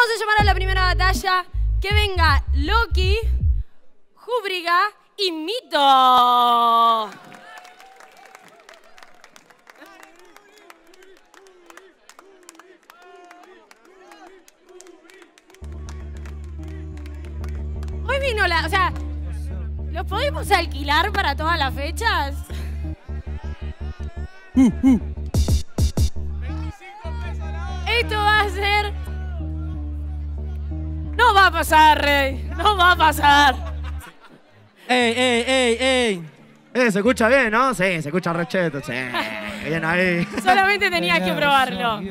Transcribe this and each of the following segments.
a llamar a la primera batalla. Que venga Loki, Júbriga y Mito. Hoy vino la... O sea, ¿los podemos alquilar para todas las fechas? Esto va a ser... No va a pasar, Rey. No va a pasar. ¡Ey! Se escucha bien, ¿no? Sí, se escucha recheto. Sí, bien ahí. Solamente tenías que probarlo.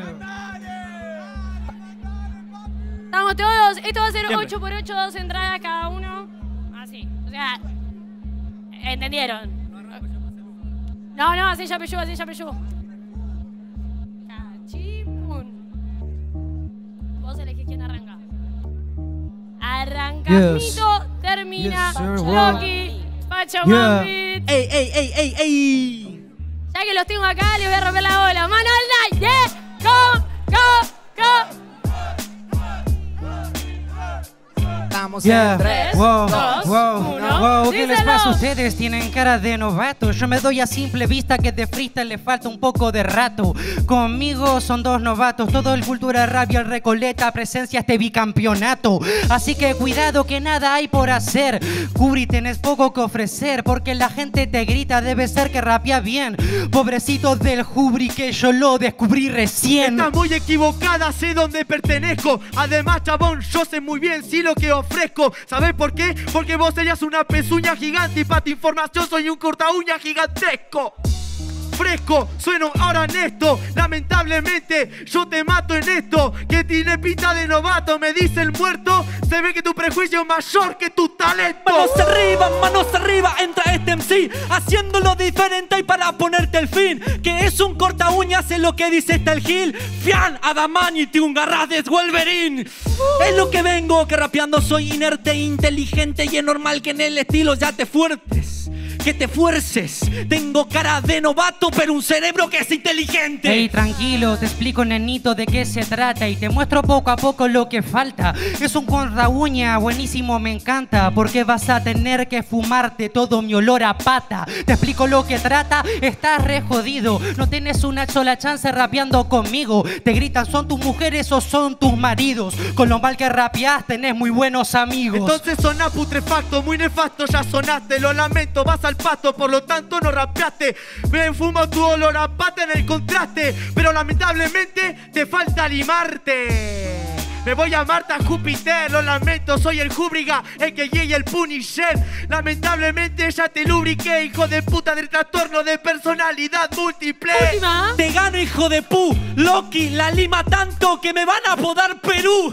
Estamos todos. Esto va a ser 8 por 8, 2 entradas cada uno. Así. O sea, ¿entendieron? No, así ya peyó, Cachipún. Vos elegís quién arranca. Arranca Mito, termina Loki, Pacha One Beat. ¡Ey! Ya que los tengo acá, les voy a romper la bola. ¡Mano al aire! ¡Go! Estamos en 3, 2, 1. ¿Qué les pasa a ustedes? Tienen cara de novato. Yo me doy a simple vista que de freestyle le falta un poco de rato. Conmigo son dos novatos. Todo el Cultura Rap y el Recoleta presencia este bicampeonato. Así que cuidado que nada hay por hacer. Cubri, tenés poco que ofrecer porque la gente te grita, debe ser que rapea bien. Pobrecito del Jubri que yo lo descubrí recién. Estás muy equivocada, sé dónde pertenezco. Además, chabón, yo sé muy bien si lo que ofrezco. ¿Sabés por qué? Porque vos serías una pezuña gigante y para tu información soy un corta uña gigantesco. Fresco, sueno ahora honesto. Lamentablemente yo te mato en esto. Que tiene pinta de novato, me dice el muerto. Se ve que tu prejuicio es mayor que tu talento. Manos arriba, entra este MC haciéndolo diferente y para ponerte el fin. Que es un corta uñas, es lo que dice este el Gil. Fian, Adamanity, un garras Wolverine. Es lo que vengo, que rapeando soy inerte, inteligente y es normal que en el estilo ya te fuertes. Que te fuerces. Tengo cara de novato, pero un cerebro que es inteligente. Ey, tranquilo, te explico, nenito, de qué se trata y te muestro poco a poco lo que falta. Es un corta uña buenísimo, me encanta, porque vas a tener que fumarte todo mi olor a pata. Te explico lo que trata, estás re jodido. No tienes una sola chance rapeando conmigo. Te gritan, ¿son tus mujeres o son tus maridos? Con lo mal que rapeás tenés muy buenos amigos. Entonces sonás putrefacto, muy nefasto, ya sonaste. Lo lamento, vas al pasto, por lo tanto no rapeaste. Me fumo tu olor a pata en el contraste, pero lamentablemente te falta limarte. Me voy a Marta Júpiter, lo lamento, soy el Júbriga, el que y el Punisher. Lamentablemente ya te lubriqué, hijo de puta, del trastorno de personalidad múltiple. Última. Te gano, hijo de pu. Loki la lima tanto que me van a apodar Perú.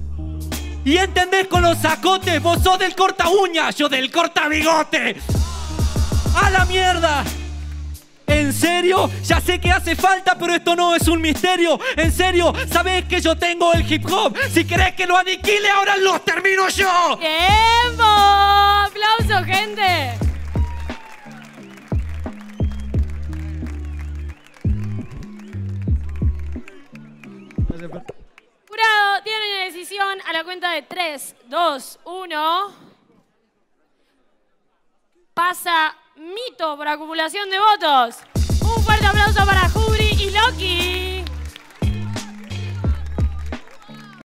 Y entendés con los sacotes, vos sos del corta uña, yo del corta bigote. ¡A la mierda! ¿En serio? Ya sé que hace falta, pero esto no es un misterio. En serio, sabés que yo tengo el hip hop. Si querés que lo aniquile, ahora los termino yo. ¡Tiempo! ¡Aplauso, gente! Jurado, tienen una decisión a la cuenta de 3, 2, 1. Pasa Mito por acumulación de votos. Un fuerte aplauso para Jubri y Loki.